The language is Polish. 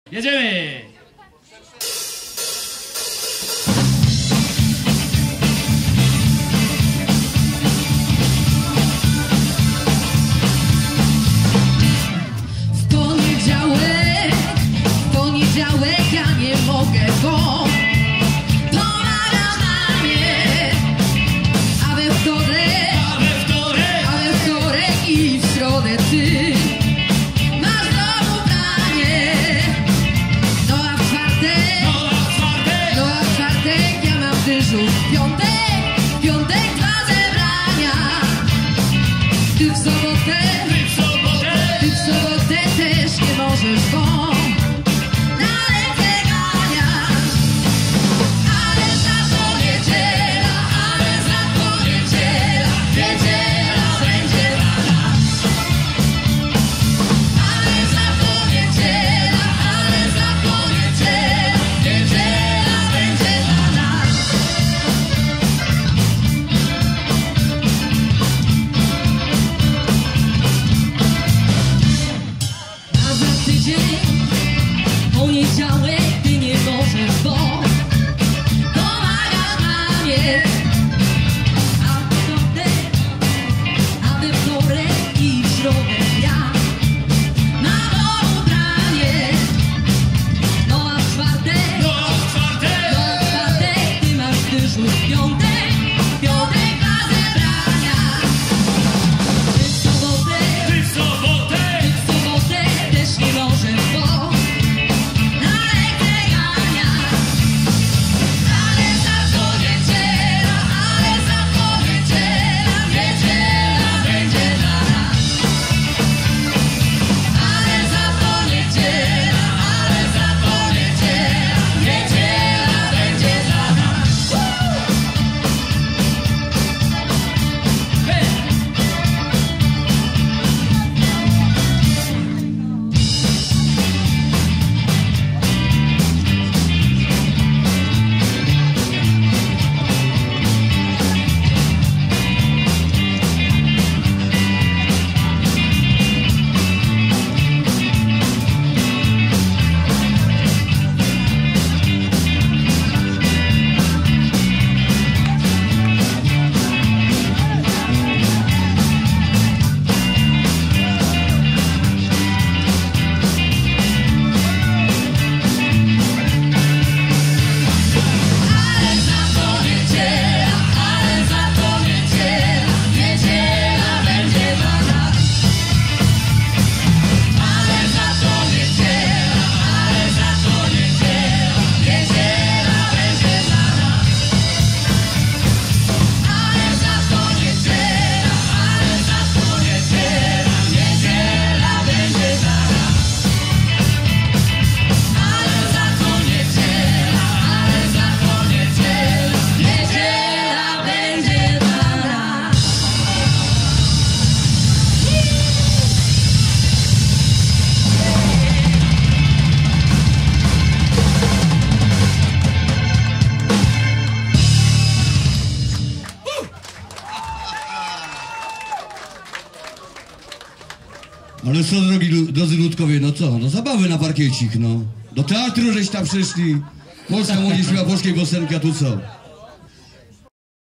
Jedziemy! W poniedziałek ja nie mogę, bo pomaga mamie, a we wtorek i w środę ty masz w domu pranie. No a w czwartek ja mam dyżur. W piątek 2 zebrania. Ty w sobotę też nie możesz, bo na lekcję ganiasz. Ale za to niedziela, niedziela będzie dla nas. Ale za to niedziela, niedziela będzie dla nas. A za tydzień, poniedziałek, ty nie możesz, bo pomagasz mamie. A we wtorek i w środę ja na domu pranie. No a w czwartek ty masz dyżur. W piątek 2 zebrania. Ty w sobotę też nie możesz, bo na lekcję ganiasz. Ale za to niedziela, niedziela będzie dla nas. Ale za to niedziela, niedziela będzie dla nas. Ale co, drodzy ludkowie, no co? No zabawy na parkiecik, no. Do teatru żeś tam przyszli. Polska młodzież śpiewa polskiej piosenki, a tu co?